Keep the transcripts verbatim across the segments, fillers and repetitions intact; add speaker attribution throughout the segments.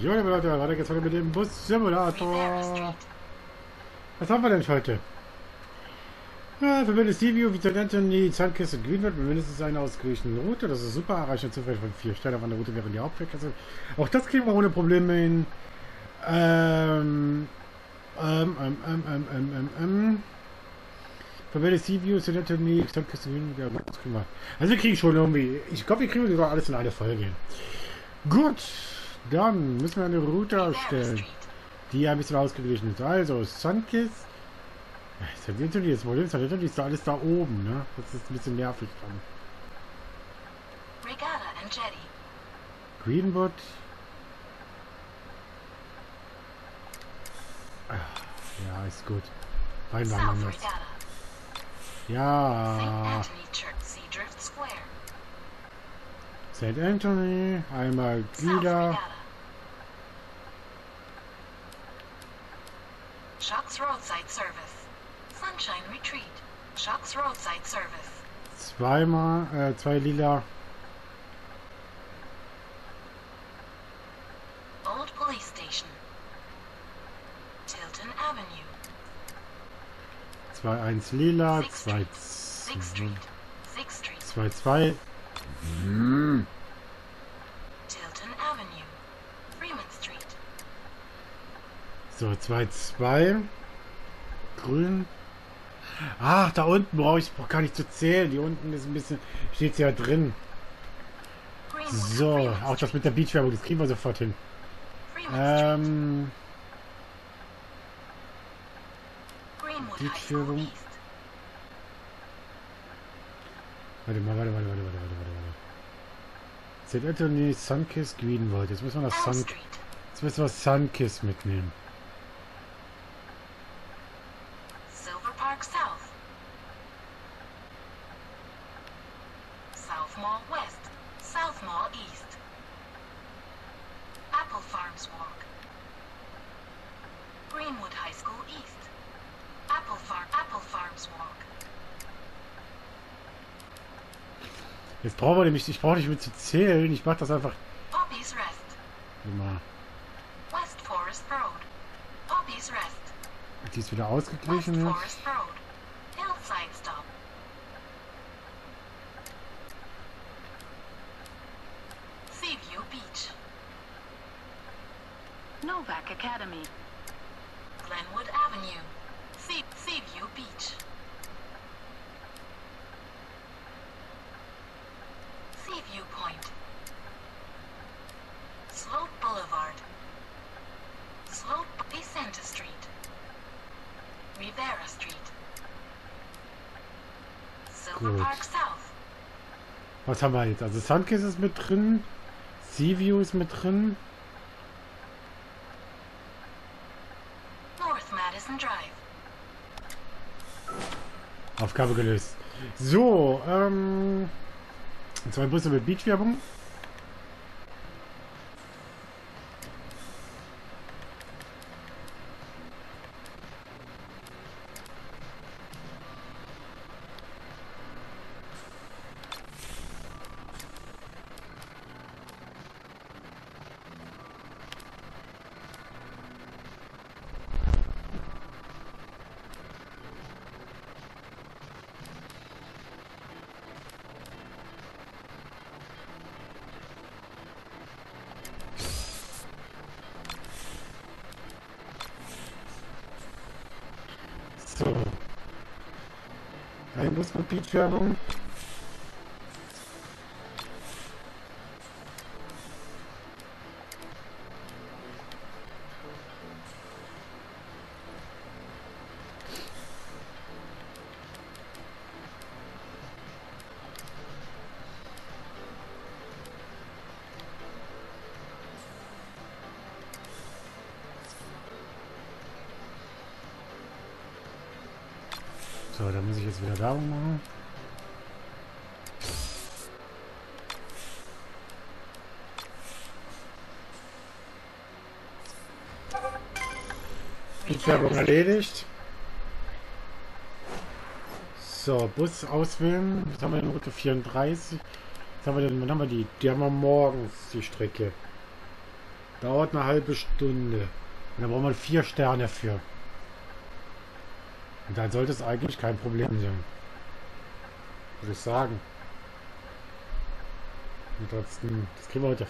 Speaker 1: Jo, liebe Leute, weiter geht's heute mit dem Bus-Simulator. Was haben wir denn heute? Ja, verwendet Sea-View, Victor Anthony, Sandkiste Greenwood mit mindestens einer ausgewichenen Route. Das ist super, erreicht eine Zufall von vier Stellen auf einer Route während die Hauptverkehrs. Auch das kriegen wir ohne Probleme hin. Ähm, ähm, ähm, ähm, ähm, ähm, ähm, ähm. Verwendet Sea-View, Victor Anthony, Sandkiste Greenwood. Ja, das kriegen wir. Also wir kriegen schon irgendwie, ich glaube, wir kriegen sogar alles in eine Folge. Gut, dann müssen wir eine Route erstellen, die ein bisschen ausgeglichen ist. Also, Sunkist. Das ist Problem, das ist da alles da oben, ne? Das ist ein bisschen nervig dann.
Speaker 2: Regatta and Jetty.
Speaker 1: Greenwood. Ah, ja, ist gut. Reinwandern
Speaker 2: South
Speaker 1: muss.
Speaker 2: Regatta.
Speaker 1: Ja.
Speaker 2: Saint Anthony Church, Seadrift Square.
Speaker 1: Saint Anthony, einmal
Speaker 2: South
Speaker 1: Gila.
Speaker 2: Regatta. Shocks Roadside Service. Sunshine Retreat. Shocks Roadside Service.
Speaker 1: Zweimal, äh, zwei Lila.
Speaker 2: Old Police Station. Tilton Avenue.
Speaker 1: Zwei, eins Lila,
Speaker 2: Sixth
Speaker 1: zwei,
Speaker 2: Street. Sixth Street. Sixth Street.
Speaker 1: zwei, zwei. Hm.
Speaker 2: Tilton Avenue. Freeman Street.
Speaker 1: So, zwei, zwei. Grün. Ach, da unten brauche ich brauch gar nicht zu zählen. Die unten ist ein bisschen, steht ja drin.
Speaker 2: Greenwood.
Speaker 1: So,
Speaker 2: Freeman
Speaker 1: auch das mit der Beachwerbung, das kriegen wir sofort hin.
Speaker 2: Freeman Street.
Speaker 1: Ähm,
Speaker 2: Greenwood
Speaker 1: die
Speaker 2: High School
Speaker 1: Führung.
Speaker 2: East.
Speaker 1: warte mal, warte, warte, warte, warte, warte, warte. Saint Anthony, Sunkist, Greenwood. Jetzt müssen wir das
Speaker 2: Elm
Speaker 1: Sun,
Speaker 2: Street.
Speaker 1: jetzt müssen wir Sunkist mitnehmen.
Speaker 2: Silver Park South. South Mall West. South Mall East. Apple Farms Walk. Greenwood High School East. Apple Farm Apple Farms Walk.
Speaker 1: Jetzt brauchen wir nämlich, ich brauche nicht mit zu zählen. Ich mache das einfach
Speaker 2: Poppy's Rest.
Speaker 1: immer.
Speaker 2: West Forest Road. Poppy's Rest.
Speaker 1: Die ist wieder
Speaker 2: West
Speaker 1: ausgeglichen jetzt.
Speaker 2: Forest Road. Hillside Stop. Seaview Beach.
Speaker 3: Novak Academy.
Speaker 2: Glenwood Avenue. Sea Seaview Beach. Seaview Point. Slope Boulevard. Slope Vicente Street. Rivera Street. Silver
Speaker 1: Gut.
Speaker 2: Park South.
Speaker 1: Was haben wir jetzt? Also Sunkist ist mit drin. Seaview ist mit drin.
Speaker 2: North Madison Drive.
Speaker 1: Aufgabe gelöst. So, ähm... zwei Busse mit Beachwerbung. So. Ein Bus mit Beachwerbung. So, da muss ich jetzt wieder Werbung machen. Beachwerbung erledigt. So, Bus auswählen. Jetzt haben wir den Route vierunddreißig. Jetzt haben wir den, wann haben wir die? Die haben wir morgens, die Strecke. Dauert eine halbe Stunde. Und da braucht man vier Sterne für. Und dann sollte es eigentlich kein Problem sein. Würde ich sagen. Und trotzdem, das kriegen wir heute.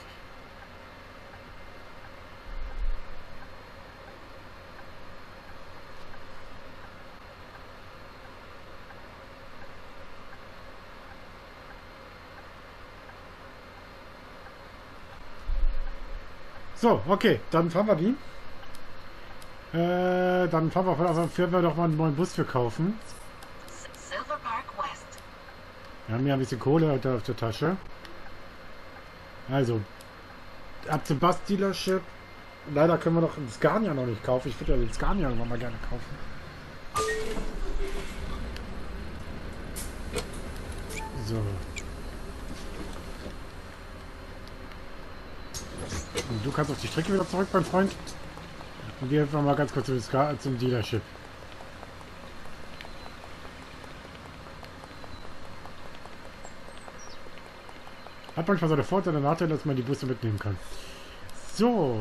Speaker 1: So, okay, dann fahren wir die. Äh, dann fahren wir, also werden wir doch mal einen neuen Bus für kaufen.
Speaker 2: Silver Park West.
Speaker 1: Wir haben ja ein bisschen Kohle heute auf der Tasche. Also, ab zum Bus-Dealership. Leider können wir doch den Scania noch nicht kaufen. Ich würde ja den Scania irgendwann mal gerne kaufen. So. Und du kannst auf die Strecke wieder zurück, mein Freund. Und wir fahren mal ganz kurz zum, Ska zum Dealership. Hat manchmal seine Vorteile und Nachteile, dass man die Busse mitnehmen kann. So.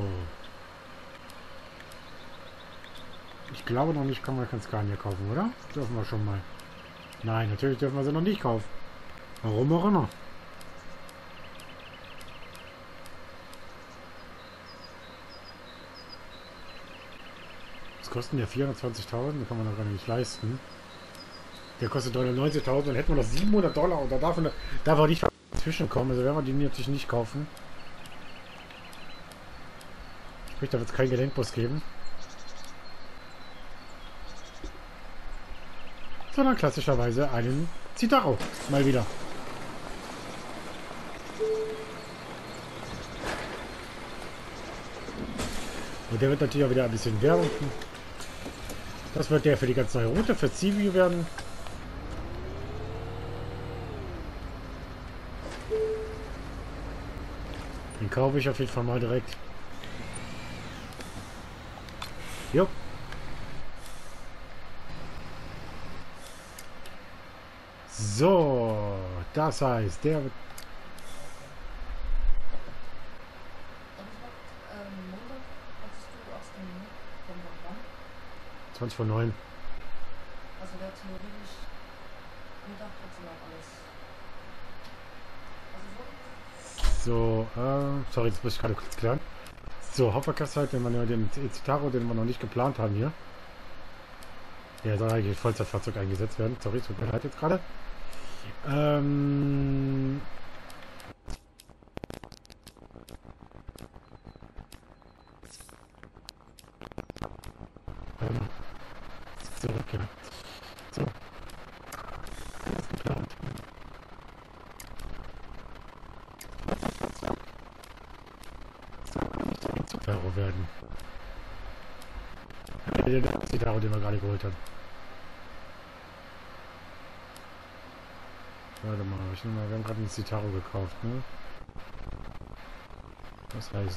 Speaker 1: Ich glaube noch nicht, kann man kein Scania kaufen, oder? Das dürfen wir schon mal. Nein, natürlich dürfen wir sie noch nicht kaufen. Warum auch immer. Das kosten ja vierhundertzwanzigtausend, kann man doch gar nicht leisten. Der kostet neunzigtausend, dann hätten wir noch siebenhundert Dollar und da darf, man, darf er nicht dazwischen kommen. Also werden wir die natürlich nicht kaufen. Sprich, da wird es keinen Gelenkbus geben. Sondern klassischerweise einen Citaro. Mal wieder. Und der wird natürlich auch wieder ein bisschen Werbung. Das wird der für die ganz neue Route, für Seaview werden. Den kaufe ich auf jeden Fall mal direkt. Jo. So, das heißt, der wird zwanzig vor neun.
Speaker 3: Also wäre theoretisch Mittag trotzdem noch alles. Also
Speaker 1: So, äh, sorry, das muss ich gerade kurz klären. So, Hauptverkehrszeit, den wir ja den Citaro, den wir noch nicht geplant haben hier. Der soll eigentlich als Vollzeitfahrzeug eingesetzt werden. Sorry, tut mir leid jetzt gerade. Ähm. ähm zurück, ja. So. Das ist geplant. Citaro werden. Der Citaro, den wir gerade geholt haben. Warte mal, ich nehme mal, wir haben gerade einen Citaro gekauft, ne? Das heißt.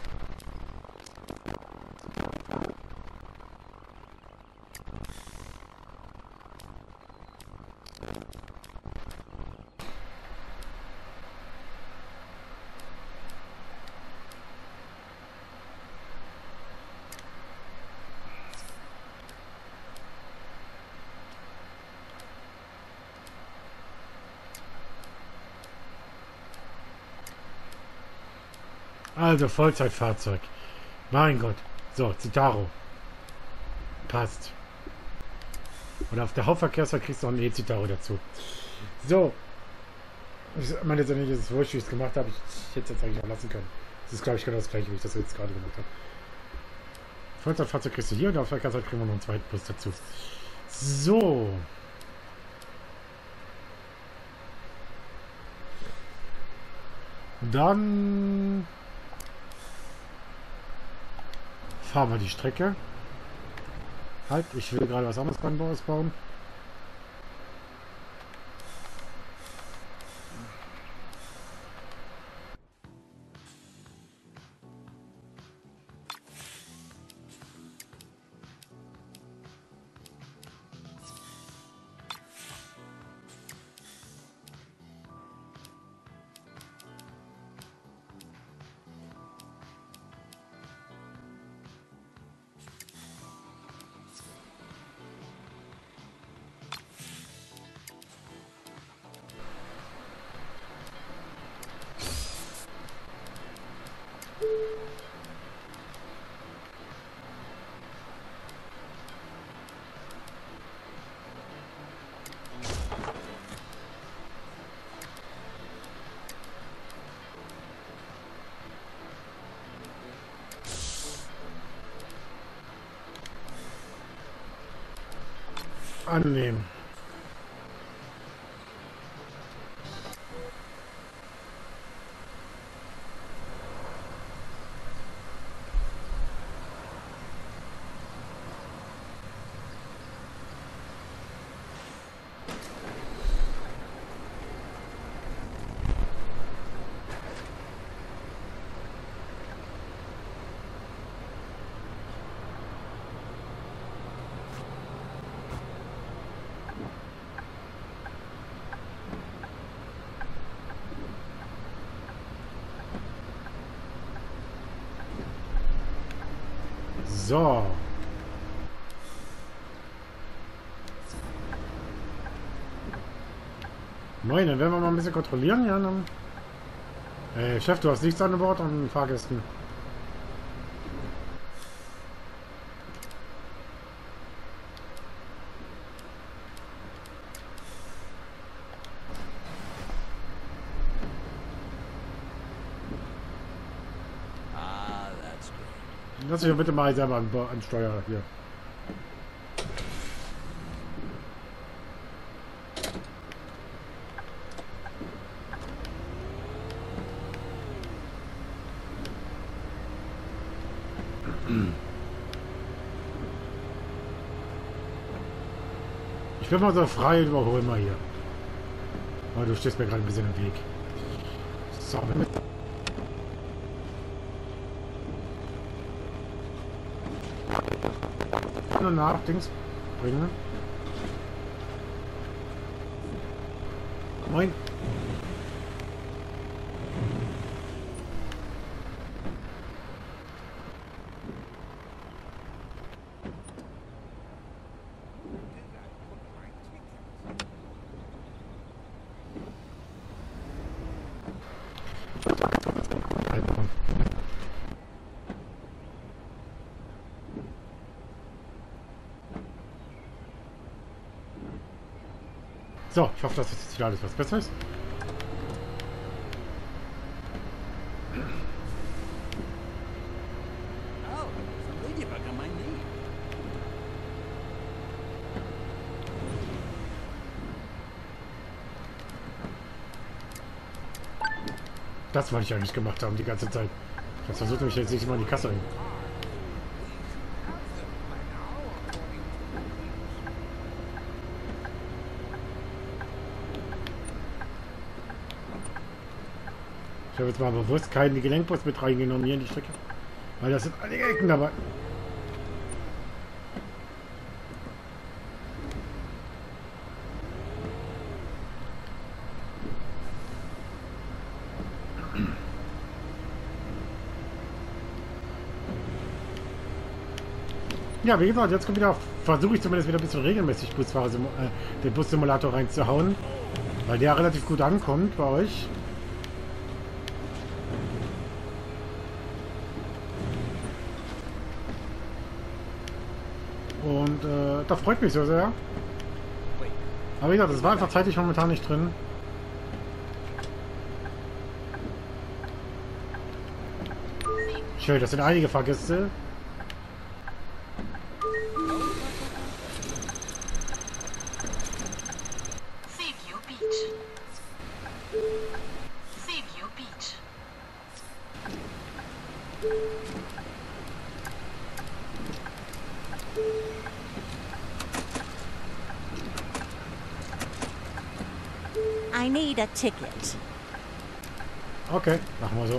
Speaker 1: Also Vollzeitfahrzeug. Mein Gott. So, Citaro. Passt. Und auf der Hauptverkehrsfahrt kriegst du noch einen E-Citaro dazu. So. Ich meine jetzt nicht, dass es wurscht, wie ich es gemacht habe. Ich, ich hätte es jetzt eigentlich auch lassen können. Das ist, glaube ich, genau das gleiche, wie ich das jetzt gerade gemacht habe. Vollzeitfahrzeug kriegst du hier und auf der Hauptverkehrsfahrt kriegen wir noch einen zweiten Plus dazu. So. Dann fahren wir die Strecke. Halt, ich will gerade was anderes beim Bau bauen. annehmen. So. Moin, dann werden wir mal ein bisschen kontrollieren, ja. Dann äh, Chef, du hast nichts an Bord an Fahrgästen. Lass dich doch bitte mal selber an, an Steuer hier. Ich will mal so frei überholen mal hier. Oh, du stehst mir gerade ein bisschen im Weg. So, wenn wir nach Dings bringen. Moin. So, ich hoffe, dass jetzt wieder alles was besser ist. Das wollte ich eigentlich gemacht haben die ganze Zeit. Ich versuche mich jetzt nicht mal in die Kasse rein. Ich habe jetzt mal bewusst keinen Gelenkbus mit reingenommen hier in die Strecke. Weil das sind einige Ecken dabei. Ja, wie gesagt, jetzt kommt wieder, versuche ich zumindest wieder ein bisschen regelmäßig Busfahrer, äh, den Bussimulator reinzuhauen. Weil der relativ gut ankommt bei euch. Und äh, das freut mich so sehr. Aber wie gesagt, das war einfach zeitlich momentan nicht drin. Schön, das sind einige Fahrgäste.
Speaker 2: Seaview Beach. Seaview Beach.
Speaker 4: I need a ticket.
Speaker 1: Okay, machen wir so.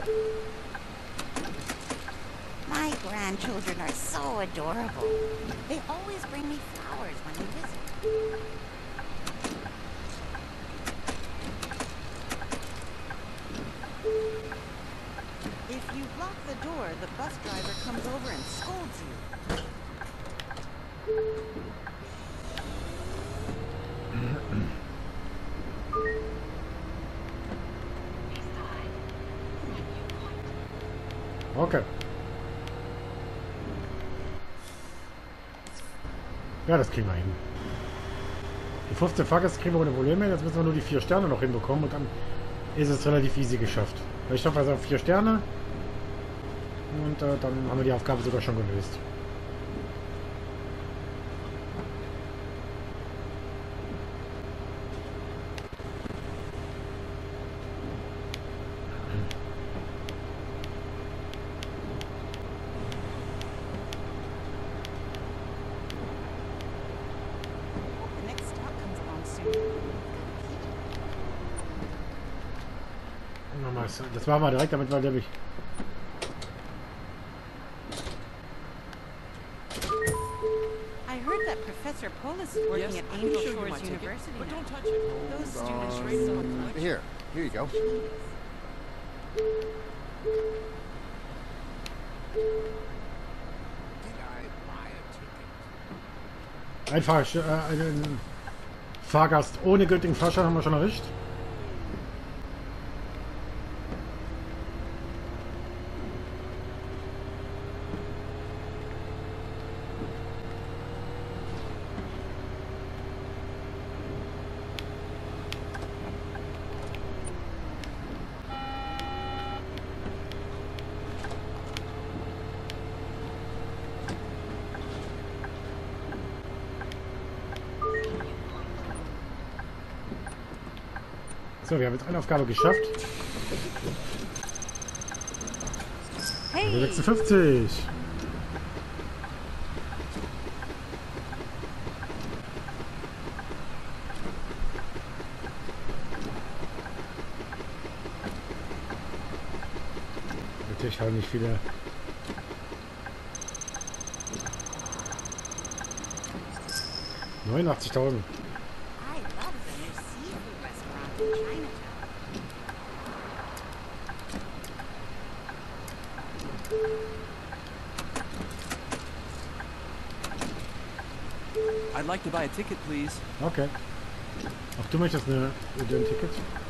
Speaker 4: My grandchildren are so adorable. They always bring me flowers when we visit. If you block the door, the bus driver comes over and scolds you.
Speaker 1: Okay. Ja, das kriegen wir hin. Die fünfzehn Fahrgäste kriegen wir ohne Probleme. Jetzt müssen wir nur die vier Sterne noch hinbekommen und dann ist es relativ easy geschafft. Ich hoffe, also auf vier Sterne. Und äh, dann haben wir die Aufgabe sogar schon gelöst. das, das machen wir direkt, damit wir nämlich.
Speaker 4: I heard that Professor Polis is working
Speaker 5: Yes,
Speaker 4: at
Speaker 5: I can
Speaker 4: Angel
Speaker 5: show you
Speaker 4: Shores
Speaker 5: my ticket,
Speaker 4: University
Speaker 5: but
Speaker 4: now.
Speaker 5: don't touch it.
Speaker 4: Those
Speaker 5: Hold
Speaker 4: students
Speaker 5: on.
Speaker 4: are so much.
Speaker 6: Here, here you go.
Speaker 1: Ein, Fahr äh, einen Fahrgast ohne gültigen Fahrschein haben wir schon erwischt. So, wir haben jetzt eine Aufgabe geschafft.
Speaker 4: Hey,
Speaker 1: sechsundfünfzig. Natürlich haben nicht viele. neunundachtzigtausend.
Speaker 4: I love the new seafood restaurant in Chinatown.
Speaker 5: I'd like to buy a ticket, please.
Speaker 1: Okay. Auch du möchtest eine, ein Ticket?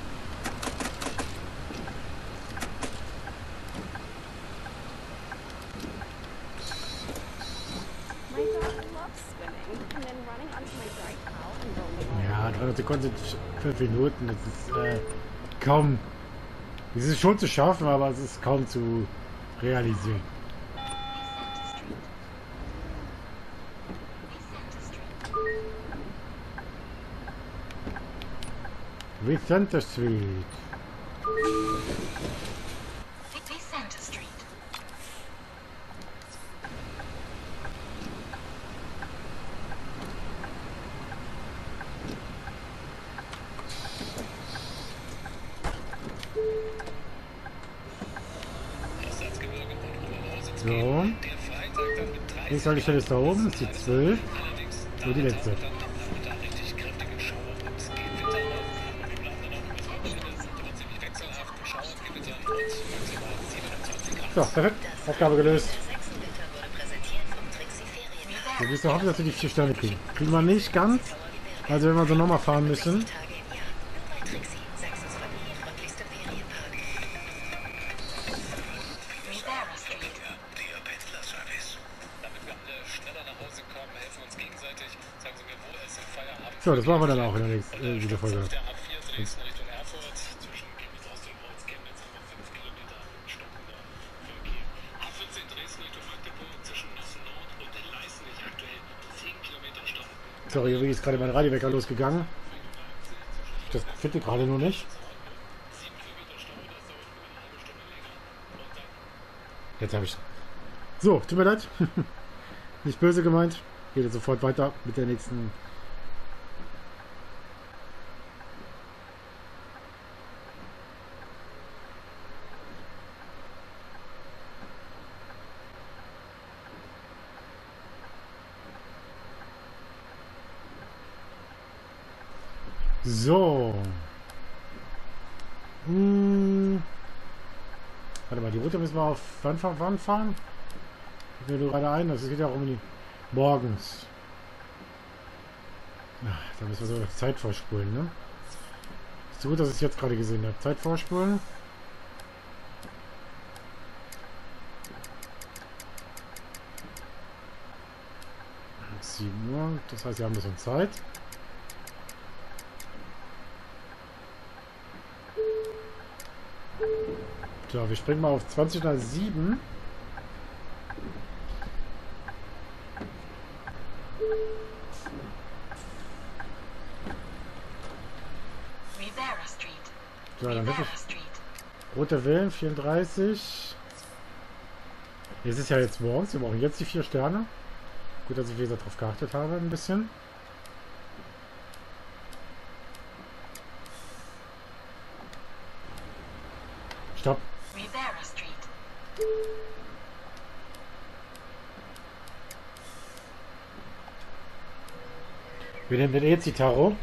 Speaker 7: My dog loves swimming and then running onto my dry towel and rolling all
Speaker 1: Ja, dreihundert Sekunden sind fünf Minuten. Das ist äh, kaum. Es ist schon zu schaffen, aber es ist kaum zu realisieren. Vicente Street.
Speaker 2: Vicente Street.
Speaker 1: So. Nächste Stelle ist da oben, ist die zwölf. So, die letzte. So, perfekt. Aufgabe gelöst. Wir müssen hoffen, dass wir die vier Sterne kriegen. Kriegen wir nicht ganz. Also wenn wir so nochmal fahren müssen.
Speaker 2: Rivera Street.
Speaker 1: So, das machen wir dann auch in der nächsten äh, Videofolge. Sorry, irgendwie ist gerade mein Radiowecker losgegangen. Das finde ich gerade nur nicht. Jetzt habe ich. So, tut mir leid. Nicht böse gemeint. Geht jetzt sofort weiter mit der nächsten. So. Hm. Warte mal, die Route müssen wir auf wann, wann fahren? Ich will nur gerade ein, das geht ja auch um die morgens. Ach, da müssen wir so Zeit vorspulen, ne? Ist so gut, dass ich es jetzt gerade gesehen habe. Zeit vorspulen. sieben Uhr, das heißt, wir haben ein bisschen Zeit. So, wir springen mal auf zwanzig nach sieben.
Speaker 2: Rivera Street.
Speaker 1: So, dann wirklich.
Speaker 2: Rivera Street.
Speaker 1: Rote Wellen, vierunddreißig. Es ist ja jetzt morgens, wir brauchen jetzt die vier Sterne. Gut, dass ich wieder darauf geachtet habe, ein bisschen. Stopp.
Speaker 2: Rivera Street.
Speaker 1: Wir nehmen denn jetzt die Taro.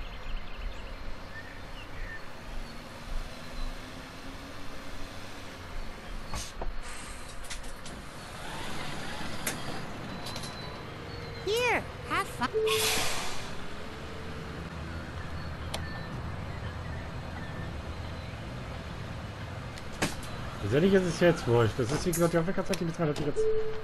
Speaker 4: Here, have fun.
Speaker 1: Letztendlich ist es jetzt wurscht. Das ist wie gesagt die Aufmerksamkeit, die bezahlt hat jetzt.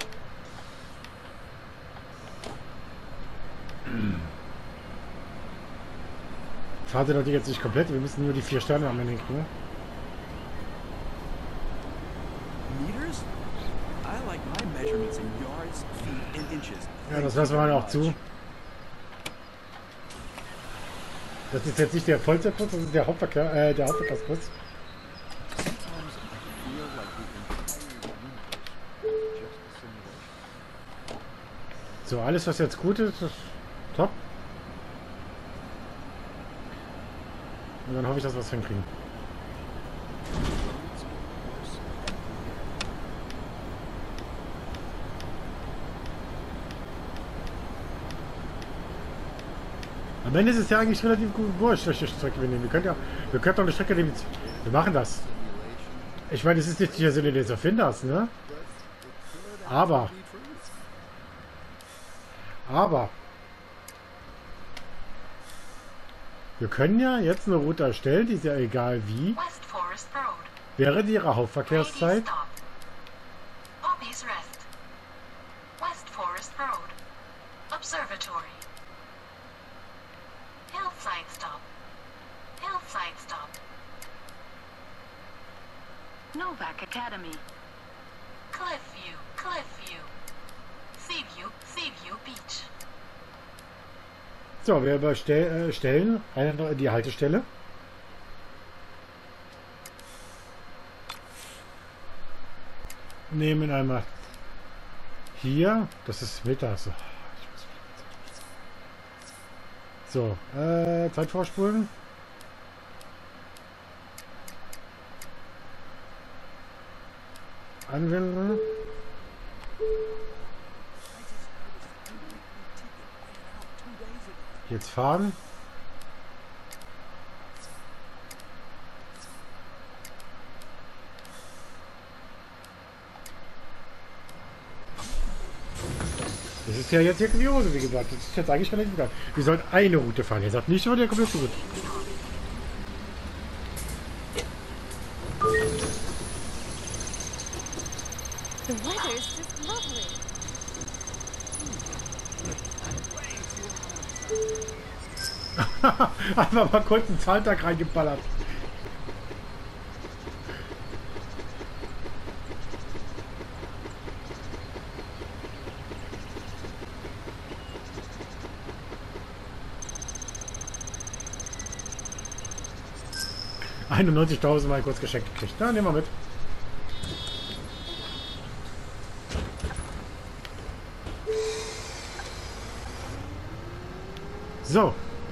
Speaker 1: Fahrt ihr doch die jetzt nicht komplett, wir müssen nur die vier Sterne am Ende kriegen.
Speaker 5: Meters? I like my measurements in yards, feet and inches.
Speaker 1: Ja, das lassen wir mal auch zu. Das ist jetzt nicht der Vollzeitbus, das ist der Hauptverkehr, äh, der Hauptverkehrsbus.
Speaker 5: Sometimes I feel like the entire universe is just a simulation.
Speaker 1: So, alles was jetzt gut ist, ist top. Und dann hoffe ich, dass wir es hinkriegen.
Speaker 5: Roads, of course,
Speaker 1: Am Ende ist es ja eigentlich relativ gut wurscht, welche Strecke wir nehmen. Wir können ja, wir können doch eine Strecke nehmen. Wir machen das. Ich meine, es ist nicht der Sinne des Erfinders, ne? Aber, aber, wir können ja jetzt eine Route erstellen, die ist ja egal wie,
Speaker 2: West Forest Road.
Speaker 1: während ihrer
Speaker 2: Lady
Speaker 1: Hauptverkehrszeit.
Speaker 2: Stop. Poppy's Rest. West Forest Road. Observatory. Hillside Stop. Hillside Stop. Novak Academy. Cliffview. Cliffview. Seaview. Seaview Beach.
Speaker 1: So, wir überstellen äh, stellen eine, die Haltestelle. Nehmen einmal hier, das ist mittags. So, äh, Zeit vorspulen. Anwenden. Jetzt fahren. Das ist ja jetzt hier Kuriose, wie gesagt. Das ist jetzt eigentlich gar nicht egal. Wir sollten eine Route fahren. Ihr sagt nicht über der komplette Route.
Speaker 7: The weather is just lovely.
Speaker 1: Einfach mal kurz einen Zahltag reingeballert. einundneunzigtausend mal kurz geschenkt gekriegt. Na, nehmen wir mit. So.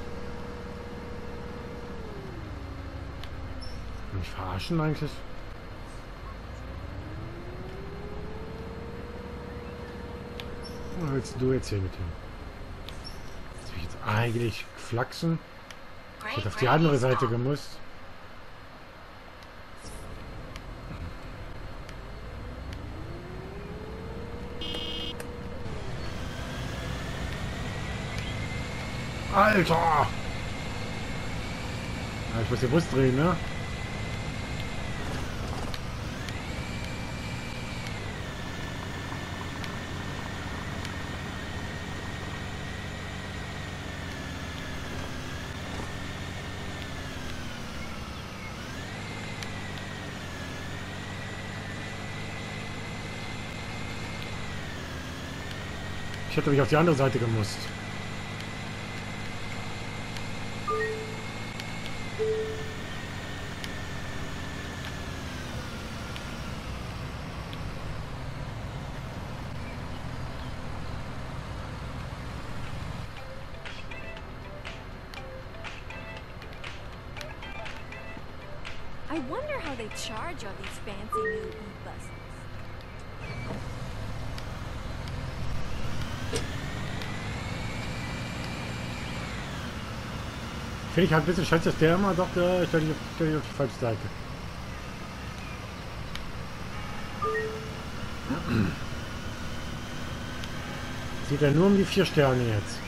Speaker 1: Mich verarschen eigentlich. Was willst du jetzt hier mit ihm? Jetzt will ich jetzt eigentlich flachsen. Ich hätte auf die andere Seite gemusst. Alter! Ja, ich muss den Bus drehen, ne? Ich hätte mich auf die andere Seite gemusst.
Speaker 7: I I wonder how they charge all these fancy new e-buses.
Speaker 1: Finde ich halt ein bisschen scheiße, dass der immer sagt, äh, ich stelle dich auf, stell dich auf die falsche Seite. Sieht er nur um die vier Sterne jetzt.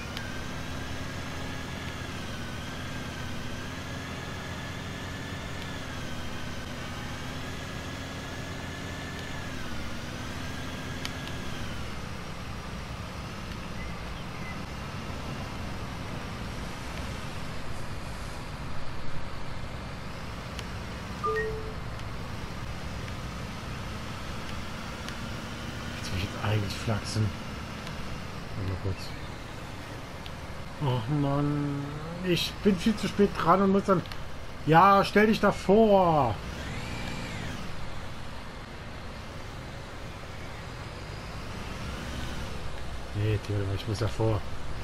Speaker 1: Jetzt will ich jetzt eigentlich flachsen. Mal kurz. Oh Mann, ich bin viel zu spät dran und muss dann... Ja, stell dich davor! Nee, Theodor, ich muss davor.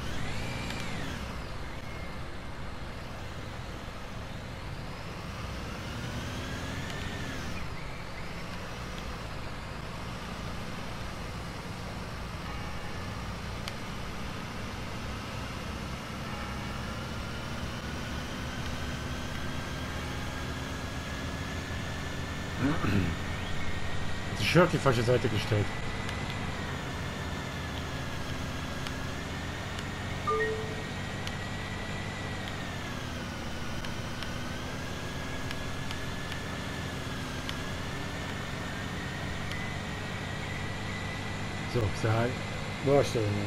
Speaker 1: Die Schirr auf die falsche Seite gestellt. So, sei. Boah, stell mir.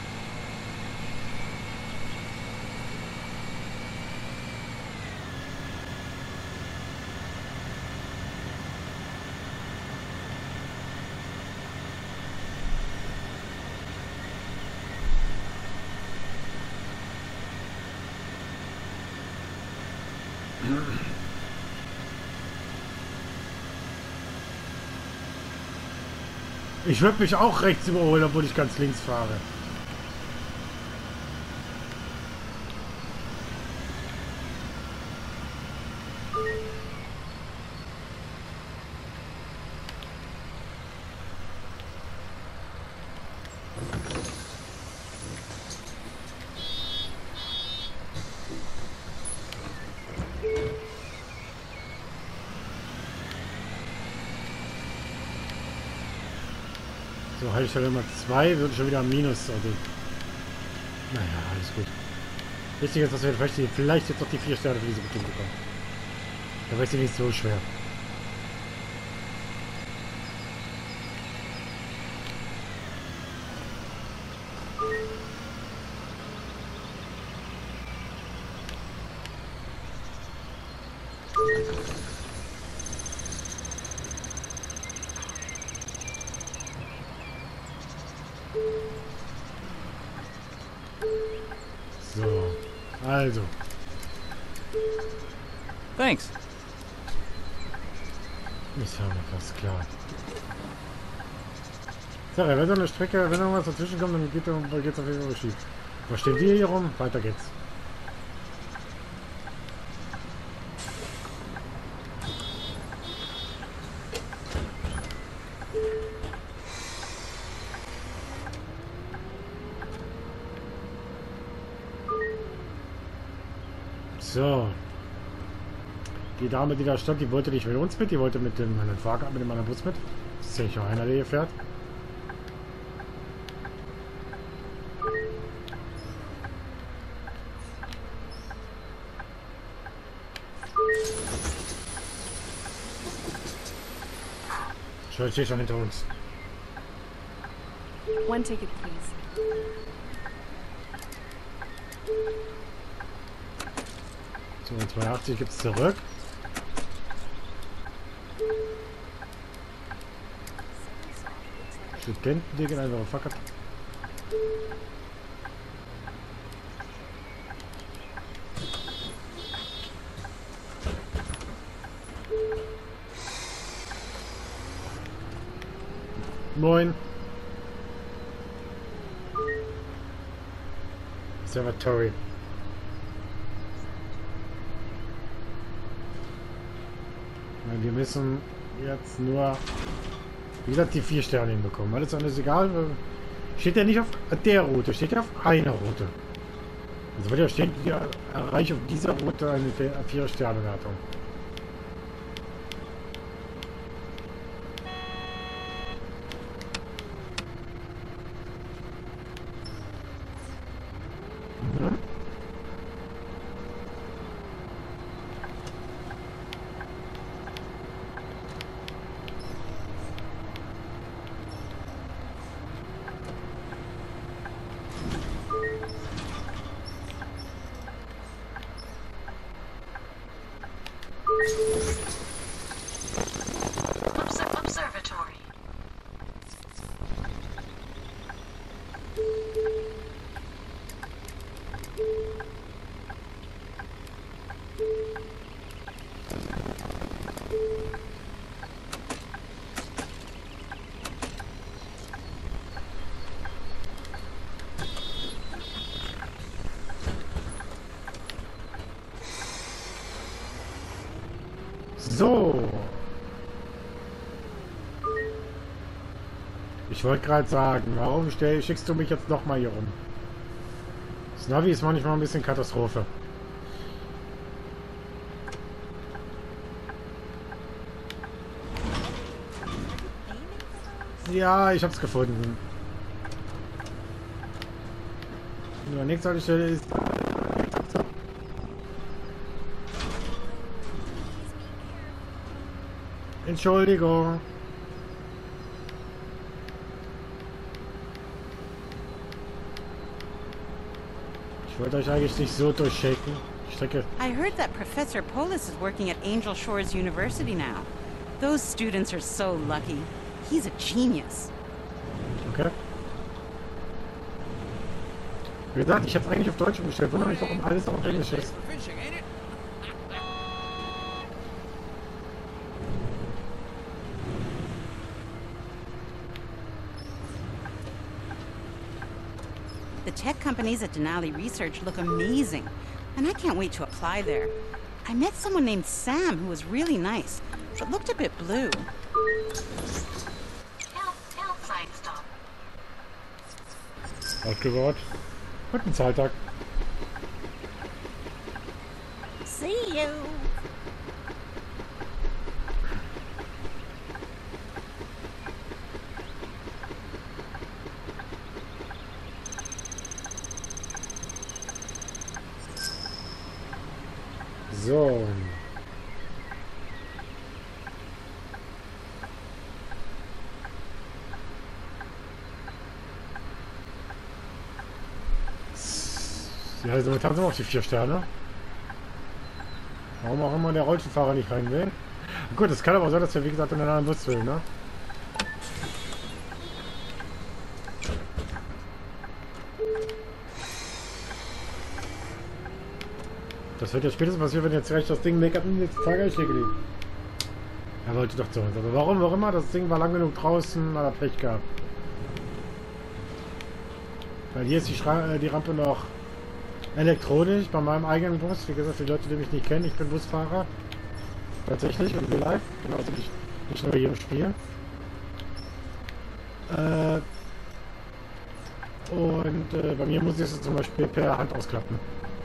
Speaker 1: Ich würde mich auch rechts überholen, obwohl ich ganz links fahre. So, halte ich dann immer zwei, würde schon wieder am Minus. Also, naja, alles gut. Wichtig ist, dass wir vielleicht, die, vielleicht jetzt noch die vier Sterne für diese Beton bekommen. Da wäre es nicht so schwer. So, also.
Speaker 5: Thanks.
Speaker 1: Ist ja noch fast klar. So, wenn so eine Strecke, wenn irgendwas dazwischen kommt, dann geht es auf jeden Fall schief. Was stehen wir hier rum? Weiter geht's. So. Die Dame, die da stand, die wollte nicht mit uns mit, die wollte mit dem anderen Fahrrad, mit dem anderen Bus mit. Das ist ja nicht auch einer, der hier fährt. Schau, ich stehe schon hinter uns.
Speaker 7: One ticket, please.
Speaker 1: So, zweiundachtzig gibt es zurück. Studenten-Ding, einfach Fahrrad. Moin. Weil wir müssen jetzt nur, wie gesagt, die vier Sterne hinbekommen. Alles andere ist egal. Steht ja nicht auf der Route, steht ja auf einer Route. Also wird ja stehen, wir erreichen auf dieser Route eine vier Sterne Wertung. Mhm.
Speaker 2: Obs- Observatory.
Speaker 1: So. Ich wollte gerade sagen, warum stell, schickst du mich jetzt noch mal hier rum? Das Navi ist manchmal ein bisschen Katastrophe. Ja, ich hab's gefunden. Nur nächste Haltestelle ist... Entschuldigung. Ich wollte euch eigentlich nicht so durchschicken. Strecke.
Speaker 4: I heard that Professor Polis is working at Angel Shores University now. Those students are so lucky. He's a genius.
Speaker 1: Okay. Wie gesagt, ich hab's eigentlich auf Deutsch umgestellt. Wundere mich, warum alles auf Englisch ist.
Speaker 5: Fishing, ain't it?
Speaker 4: The tech companies at Denali Research look amazing, and I can't wait to apply there. I met someone named Sam who was really nice, but looked a bit blue.
Speaker 2: Health, health side stop.
Speaker 1: Aufgebaut. Guten Zahltag.
Speaker 4: See you.
Speaker 1: So. Ja, somit haben sie auch die vier Sterne. Warum auch immer der Rollstuhlfahrer nicht rein will. Gut, es kann aber sein, dass er wie gesagt in einen anderen Bus will, ne? Das wird ja spätestens passieren, wenn jetzt recht das Ding Make-up jetzt Fahrgeld hier gelegt. Er wollte doch zu uns. Aber warum, warum immer? Das Ding war lang genug draußen, hat er Pech gehabt. Weil hier ist die, Schra äh, die Rampe noch elektronisch bei meinem eigenen Bus. Wie gesagt, die Leute, die mich nicht kennen, ich bin Busfahrer. Tatsächlich und wir live. Genauso nicht, nicht nur hier im Spiel. Äh, und äh, bei mir muss ich es zum Beispiel per Hand ausklappen.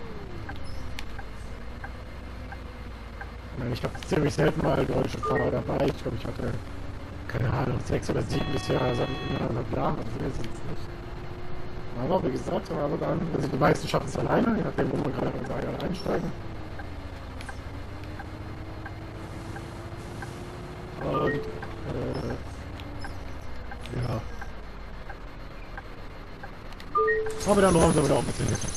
Speaker 1: Ich habe ziemlich selten mal deutsche Fahrer dabei. Ich glaube, ich hatte, keine Ahnung, sechs oder sieben bisher seit einem Jahr. Also jetzt nicht. Aber wie gesagt, aber dann, also die meisten schaffen es alleine, je nachdem, wo man gerade einsteigen. Und, äh, ja. Aber dann brauchen sie wieder auch ein bisschen Hilfe.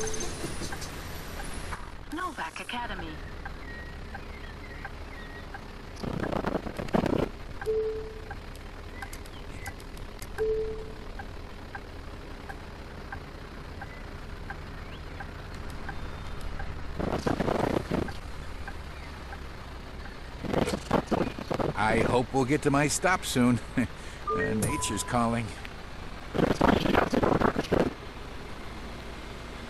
Speaker 2: Novak Academy.
Speaker 5: I hope we'll get to my stop soon. uh, nature's calling.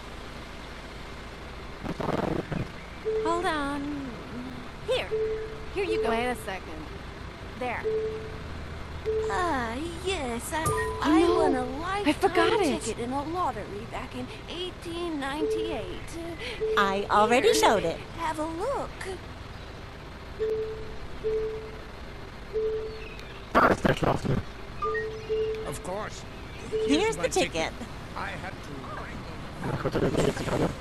Speaker 7: Hold on. Here. Here you go. Wait a second. There.
Speaker 6: Ah, yes, I,
Speaker 7: I
Speaker 6: I
Speaker 7: know.
Speaker 6: won a lifetime
Speaker 7: I forgot it.
Speaker 6: ticket in a lottery back in eighteen ninety-eight.
Speaker 8: I already
Speaker 6: Here,
Speaker 8: showed it.
Speaker 6: Have a look.
Speaker 1: Da ist der Schlafende.
Speaker 5: Of course.
Speaker 8: Here's
Speaker 5: my
Speaker 8: the ticket.
Speaker 5: I had to bring them.
Speaker 1: Na Gott, der geht sich alle.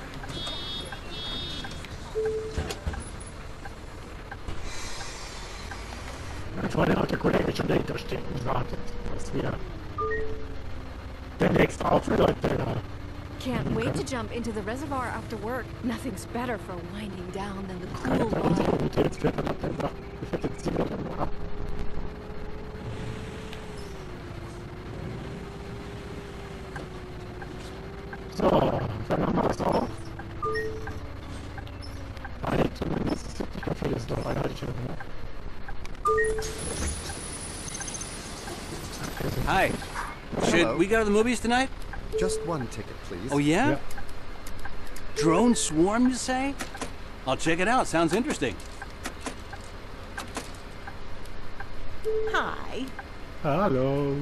Speaker 1: Dann vorne hat der Kollege schon dahinter stehen und wartet, dass wir der nächste Aufläuft, der da.
Speaker 7: Can't wait to jump into the reservoir after work. Nothing's better for winding down than the
Speaker 1: Kann
Speaker 7: cool
Speaker 1: jetzt unsere
Speaker 7: water.
Speaker 1: Route jetzt fährt dann ab der Sache. Wir fährt jetzt hier wieder ab. So, dann haben wir das auch. Eine zumindest. Ich hoffe, das ist doch eine Haltestelle. Ne?
Speaker 9: Hi. Should
Speaker 5: Hello.
Speaker 9: we go to the movies tonight?
Speaker 5: Just one ticket, please.
Speaker 9: Oh, yeah?
Speaker 1: Ja.
Speaker 9: Drone swarm, you say? I'll check it out. Sounds interesting.
Speaker 8: Hi.
Speaker 1: Hallo.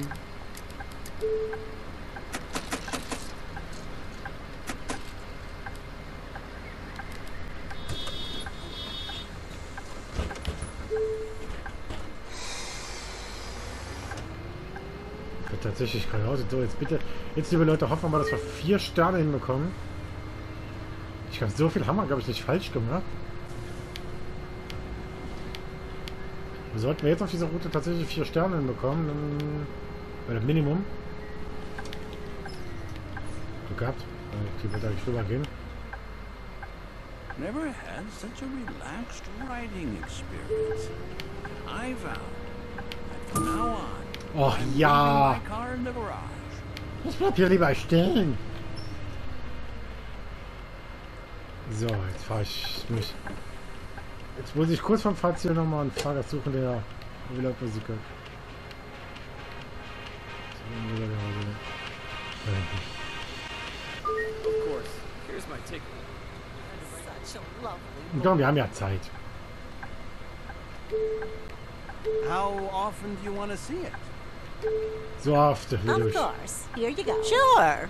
Speaker 1: Wird tatsächlich kein Haus. So, jetzt bitte. Jetzt, liebe Leute, hoffen wir mal, dass wir vier Sterne hinbekommen. Ich glaube, so viel haben wir, glaube ich, nicht falsch gemacht. Sollten wir jetzt auf dieser Route tatsächlich vier Sterne hinbekommen, dann wäre das Minimum. Glück gehabt. Die wird eigentlich rübergehen.
Speaker 9: Never had such a relaxed writing experience. I vowed that from now on,
Speaker 1: Och
Speaker 9: I'm
Speaker 1: ja.
Speaker 9: leaving my car in the garage.
Speaker 1: Ich bleib hier lieber stehen. So, jetzt fahre ich mich. Jetzt muss ich kurz vom Fahrziel nochmal einen Fahrgast suchen, der wieder auf Musik hat.
Speaker 5: Of course. Here's my ticket.
Speaker 8: Such a lovely.
Speaker 1: Und komm, wir haben ja Zeit.
Speaker 9: How often do you want to see it?
Speaker 1: So oft. wie
Speaker 8: Of
Speaker 1: durch.
Speaker 8: course. Here you go. Sure.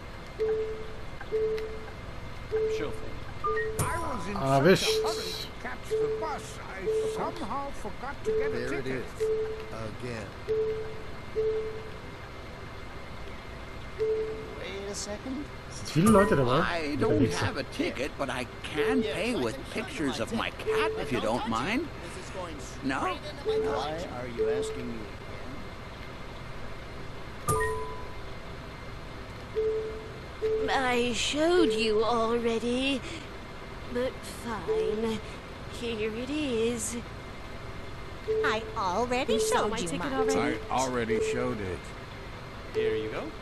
Speaker 5: Sure thing. I was in
Speaker 1: Erwischt.
Speaker 5: such a hurry to catch the bus. I somehow forgot to get a
Speaker 10: There it
Speaker 5: ticket.
Speaker 10: is. Again.
Speaker 11: Wait a second.
Speaker 1: Es sind viele Leute dabei.
Speaker 9: I
Speaker 1: die
Speaker 9: don't
Speaker 1: unterwegs sind.
Speaker 9: have a ticket, but I can pay with pictures of my cat if you don't mind.
Speaker 11: This is going
Speaker 9: No?
Speaker 11: straight into my
Speaker 10: Why
Speaker 11: collection.
Speaker 10: are you asking me
Speaker 6: I showed you already. But fine. Here it is.
Speaker 8: I already
Speaker 7: You saw
Speaker 8: showed
Speaker 7: my
Speaker 8: you
Speaker 7: ticket
Speaker 8: mine.
Speaker 7: already?
Speaker 5: I already showed it.
Speaker 9: Here you go.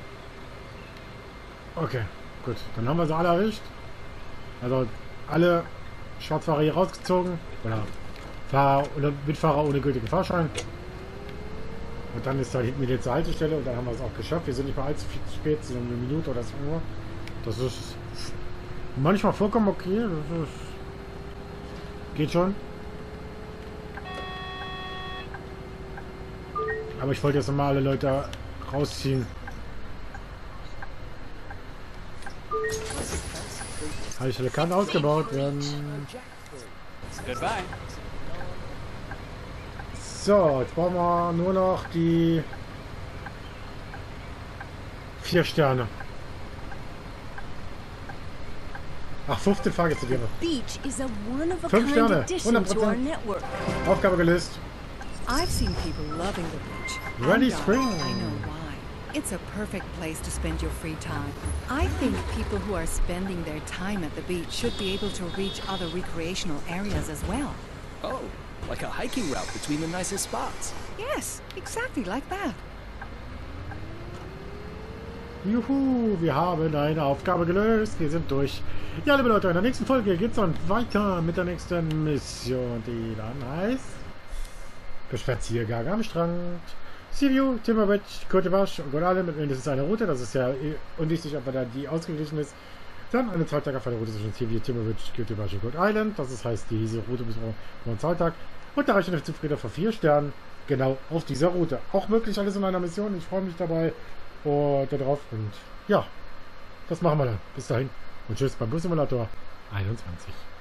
Speaker 1: Okay, gut. Dann haben wir sie alle erwischt. Also alle Schwarzfahrer hier rausgezogen. Oder Fahrer oder Mitfahrer ohne gültigen Fahrschein. Und dann ist da hinten wieder zur Haltestelle und dann haben wir es auch geschafft. Wir sind nicht mehr allzu viel zu spät, sondern eine Minute oder zwei Uhr. Das ist manchmal vollkommen okay. Das ist, geht schon. Aber ich wollte jetzt nochmal alle Leute rausziehen. Haltestelle kann ausgebaut werden.
Speaker 9: Goodbye.
Speaker 1: So, jetzt brauchen wir nur noch die vier Sterne. Ach, fünfzehn Fahrgäste gehen noch.
Speaker 7: Beach is a one of a
Speaker 1: Fünf
Speaker 7: kind
Speaker 1: Sterne,
Speaker 7: addition to our
Speaker 1: hundert Prozent.
Speaker 7: network.
Speaker 1: Aufgabe gelöst.
Speaker 12: I've seen people loving the beach.
Speaker 1: Ready
Speaker 12: And, uh,
Speaker 1: spring.
Speaker 12: I know why. It's a perfect place to spend your free time. I think people who are spending their time at the beach should be able to reach other recreational areas as well.
Speaker 11: Oh, like a hiking route between the nicest spots.
Speaker 12: Yes, exactly like that.
Speaker 1: Juhu, wir haben eine Aufgabe gelöst. Wir sind durch. Ja, liebe Leute, in der nächsten Folge geht es dann weiter mit der nächsten Mission, die dann heißt der Spaziergang am Strand. Silvio, Timberwitch, Kurtewasch und Godale mit mindestens einer Route. Das ist ja unwichtig, ob er da die ausgeglichen ist. Dann eine Zahltag-Route zwischen Seaview, Timberridge, Kyoto, Gold Island. Das ist, heißt diese Route bis morgen Zahltag. Und da reicht eine Zufriedenheit von vier Sternen. Genau auf dieser Route. Auch möglich alles in einer Mission. Ich freue mich dabei und darauf. Und ja, das machen wir dann. Bis dahin. Und tschüss beim Bus Simulator einundzwanzig.